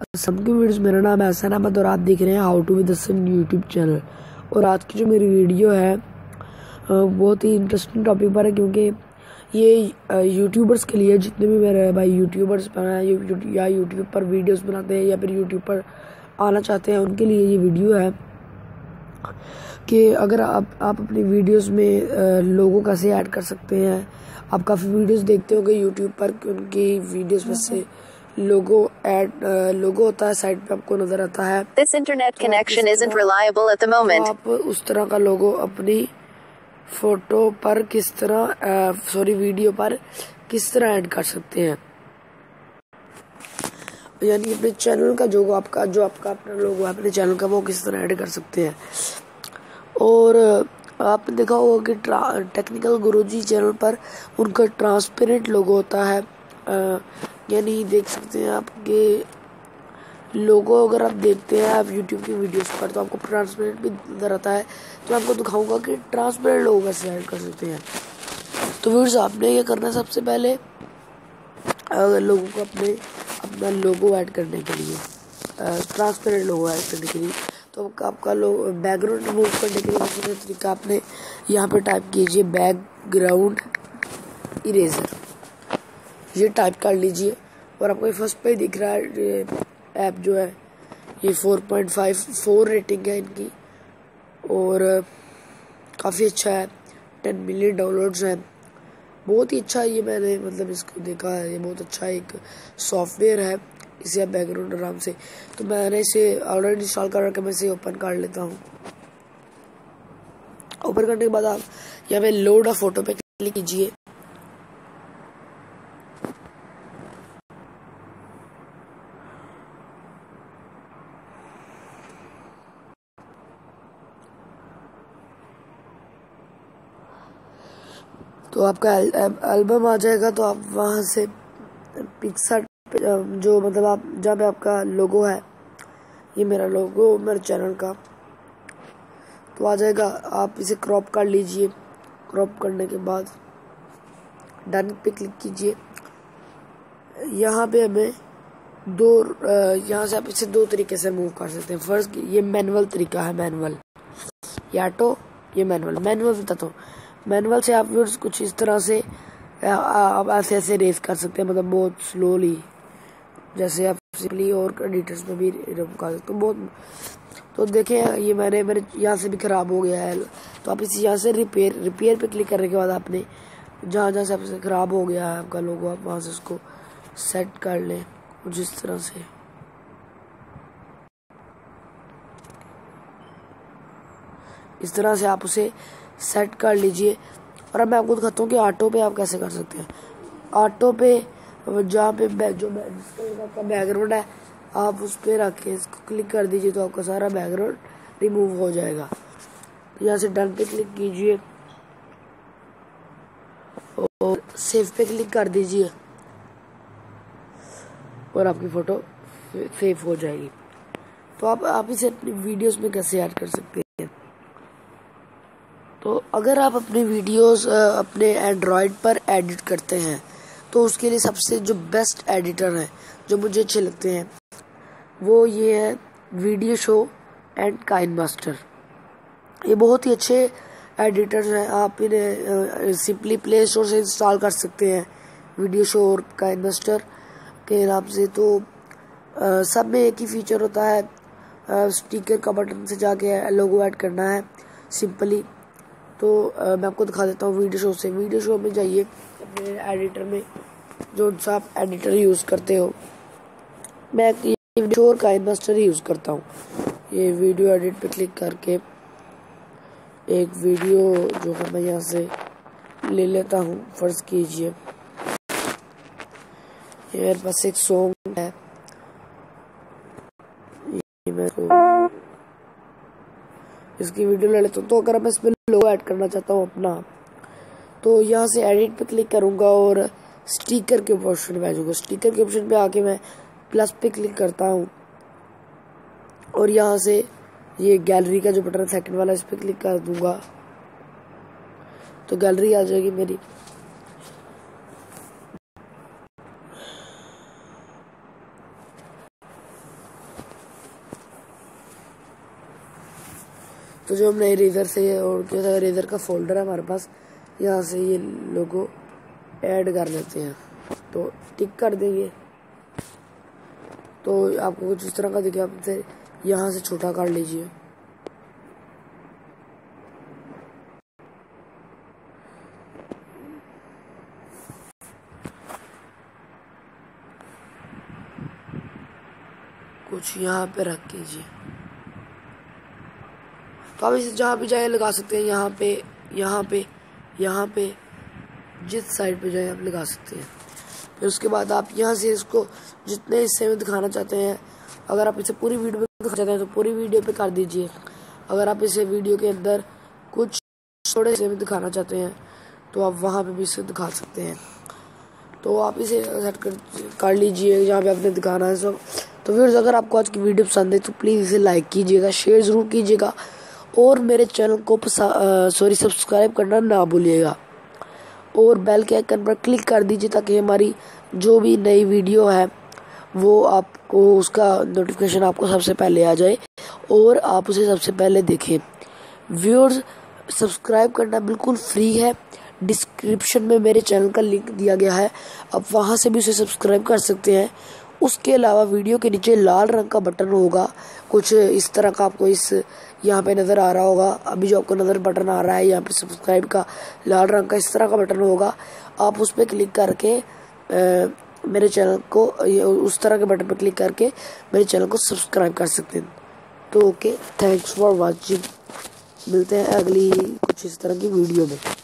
सबकी वीडियोस। मेरा नाम एहसन अहमद और आप देख रहे हैं how to with the sun YouTube channel. और आज की जो मेरी वीडियो है बहुत ही इंटरेस्टिंग टॉपिक पर है, क्योंकि ये यूट्यूबर्स के लिए, जितने भी मेरे भाई यूट्यूबर्स बनाए या यूट्यूब पर वीडियोस बनाते हैं या फिर यूट्यूब पर आना चाहते हैं, उनके लिए ये वीडियो है कि अगर आप अपनी वीडियोस में लोगो कैसे ऐड कर सकते हैं। आप काफ़ी वीडियोस देखते होंगे यूट्यूब पर कि उनकी वीडियोस में से लोगो होता है, साइड पे आपको नजर आता है। This internet connection isn't reliable at the moment. आप उस तरह का लोगो अपनी फोटो पर वीडियो पर किस तरह ऐड कर सकते हैं, यानी अपने चैनल का जो आपका अपना लोगो है अपने चैनल का, वो किस तरह ऐड कर सकते हैं। और आपने देखा होगा कि टेक्निकल गुरुजी चैनल पर उनका ट्रांसपेरेंट लोगो होता है, यानी देख सकते हैं आपके लोगो अगर आप देखते हैं आप यूट्यूब की वीडियोस पर तो आपको ट्रांसपेरेंट भी नजर आता है। तो आपको दिखाऊंगा कि ट्रांसपेरेंट लोगो कैसे ऐड कर सकते हैं। तो व्यूअर्स, आपने ये करना है सबसे पहले लोगों को अपना लोगो ऐड करने के लिए, ट्रांसपेरेंट लोगो ऐड करने के लिए, तो आपका बैकग्राउंड रिमूव करने के लिए सबसे तरीका आपने यहाँ पे टाइप कीजिए बैकग्राउंड इरेजर, ये टाइप कर लीजिए। और आपको ये फर्स्ट पे दिख रहा है, ये ऐप जो है ये 4.54 रेटिंग है इनकी और काफ़ी अच्छा है, 10 मिलियन डाउनलोड्स हैं, बहुत ही अच्छा है। ये मैंने इसको देखा है, ये बहुत अच्छा एक सॉफ्टवेयर है, इसे आप बैकग्राउंड आराम से, तो मैंने इसे ऑलरेडी इंस्टॉल कर रखा है, मैं इसे ओपन कर लेता हूँ। ओपन करने के बाद आप यहाँ पे लोड अ फोटो पे क्लिक कीजिए। तो आपका एल्बम आ जाएगा, तो आप वहाँ से पिक्सआर्ट जो आप जहाँ पे आपका लोगो है, ये मेरा लोगो मेरे चैनल का, तो आ जाएगा। आप इसे क्रॉप कर लीजिए। क्रॉप करने के बाद डन पे क्लिक कीजिए। यहाँ पे हमें यहाँ से आप इसे दो तरीके से मूव कर सकते हैं। फर्स्ट, ये मैनुअल तरीका है, मैनुअल या ऑटो, ये मैनुअल बताता हूँ। मैनुअल से आप कुछ इस तरह से आप ऐसे रेस कर सकते हैं, बहुत स्लोली, जैसे आप सिंपली और एडिटर्स में भी रन कर सकते हैं तो देखें ये मेरे यहाँ से भी ख़राब हो गया है, तो आप इसे यहाँ से रिपेयर पे क्लिक करने के बाद आपने जहाँ से आपसे ख़राब हो गया है आपका लोगो, आप वहाँ से उसको सेट कर लें कुछ इस तरह से। इस तरह से आप उसे सेट कर लीजिए। और अब मैं आपको दिखाता हूँ कि ऑटो पे आप कैसे कर सकते हैं। ऑटो पे जहाँ पे आपका बैकग्राउंड है, आप उस पर रख के इसको क्लिक कर दीजिए, तो आपका सारा बैकग्राउंड रिमूव हो जाएगा। तो यहाँ से डन पे क्लिक कीजिए और सेव पे क्लिक कर दीजिए और आपकी फ़ोटो सेव हो जाएगी। तो आप इसे अपनी वीडियोस में कैसे ऐड कर सकते हैं। तो अगर आप अपनी वीडियोस अपने एंड्रॉयड पर एडिट करते हैं, तो उसके लिए सबसे जो बेस्ट एडिटर हैं जो मुझे अच्छे लगते हैं, वो ये है वीडियो शो एंड काइनमास्टर। ये बहुत ही अच्छे एडिटर्स हैं, आप इन्हें सिंपली प्ले स्टोर से इंस्टॉल कर सकते हैं, वीडियो शो और काइनमास्टर के नाम से। तो सब में एक ही फीचर होता है, स्टिकर का बटन से जाके लोगो ऐड करना है सिंपली। तो मैं आपको दिखा देता हूँ वीडियो शो से। वीडियो शो में जाइए अपने एडिटर में, जो सा आप एडिटर यूज़ करते हो। मैं ये वीडियो शो और काइनमास्टर ही यूज़ करता हूँ। ये वीडियो एडिट पे क्लिक करके एक वीडियो जो है मैं यहाँ से ले लेता हूँ। फर्ज कीजिए ये मेरे पास एक सॉन्ग है, ये मैं इसकी वीडियो ले लेता हूँ। तो अगर मैं इसमें लोगो ऐड करना चाहता हूँ अपना, तो यहाँ से एडिट पे क्लिक करूँगा और स्टिकर के ऑप्शन में आ जाऊँगा। स्टिकर के ऑप्शन पे आके मैं प्लस पे क्लिक करता हूँ और यहाँ से ये गैलरी का जो बटन है सेकंड वाला, इस पर क्लिक कर दूंगा, तो गैलरी आ जाएगी मेरी। तो जो हमने इरेजर से और क्या था, इरेजर का फोल्डर है हमारे पास, यहाँ से ये लोगो ऐड कर लेते हैं, तो टिक कर देंगे तो आपको कुछ इस तरह का दिखे। आप इसे यहाँ से छोटा कर लीजिए। कुछ यहाँ पे रख कीजिए, तो आप इसे जहाँ पे जाए लगा सकते हैं। यहाँ पे यहाँ पे यहाँ पे जिस साइड पे जाए आप लगा सकते हैं। फिर उसके बाद आप यहाँ से इसको जितने हिस्से में दिखाना चाहते हैं, अगर आप इसे पूरी वीडियो में दिखाना चाहते हैं तो पूरी वीडियो पे कर दीजिए। अगर आप इसे वीडियो के अंदर कुछ थोड़े हिस्से में दिखाना चाहते हैं तो आप वहाँ पे भी इसे दिखा सकते हैं। तो आप इसे सेट कर लीजिए जहाँ पे आपने दिखाना है सब। तो फिर अगर आपको आज की वीडियो पसंद है तो प्लीज़ इसे लाइक कीजिएगा, शेयर ज़रूर कीजिएगा और मेरे चैनल को सब्सक्राइब करना ना भूलिएगा और बेल के आइकन पर क्लिक कर दीजिए ताकि हमारी जो भी नई वीडियो है वो आपको उसका नोटिफिकेशन आपको सबसे पहले आ जाए और आप उसे सबसे पहले देखें। व्यूअर्स, सब्सक्राइब करना बिल्कुल फ्री है। डिस्क्रिप्शन में मेरे चैनल का लिंक दिया गया है, आप वहां से भी उसे सब्सक्राइब कर सकते हैं। उसके अलावा वीडियो के नीचे लाल रंग का बटन होगा, कुछ इस तरह का आपको इस यहाँ पे नज़र आ रहा होगा। अभी जो आपको नज़र बटन आ रहा है यहाँ पे सब्सक्राइब का लाल रंग का इस तरह का बटन होगा, आप उस पर क्लिक करके मेरे चैनल को उस तरह के बटन पर क्लिक करके मेरे चैनल को सब्सक्राइब कर सकते हैं। तो ओके, थैंक्स फॉर वॉचिंग। मिलते हैं अगली कुछ इस तरह की वीडियो में।